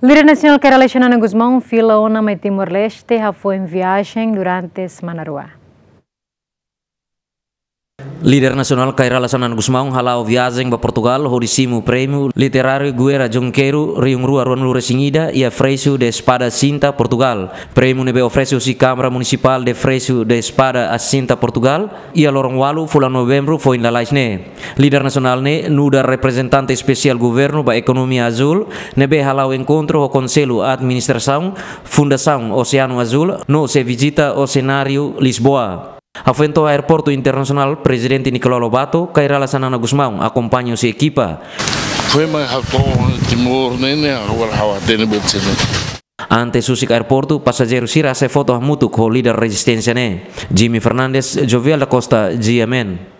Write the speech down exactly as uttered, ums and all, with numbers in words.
Líder nacional Cairala Xanana Guzmão, fila ona mai Timor-Leste, já foi em viagem durante a semana rua. Líder nasional Cairala Xanana Guzmão halau viagem para Portugal horisimu prêmio literário Guerra Jonqueiro riung rua ruan lura singida e a Freio de Espada Cinta Portugal. Prêmio nebe ofereceu si Câmara Municipal de Freio de Espada a Cinta Portugal e a lorong walu fulan novembro foi na laisne. Líder nacional ne nuda representante especial governo ba economia azul nebe halau encontro o Conselho Administração Fundação Oceano Azul no se visita o cenário Lisboa. A frente ao aeroporto internacional, presidente Nicolau Lobato, Cairala Xanana Guzmão acompanha sua equipa. Foi mais rápido Timor, né? Agora hawa tene betsene. Ante susik aeroporto, passageiro sira se foto mutu com o líder resistência né. Jimmy Fernandes, Jovial da Costa, G M N.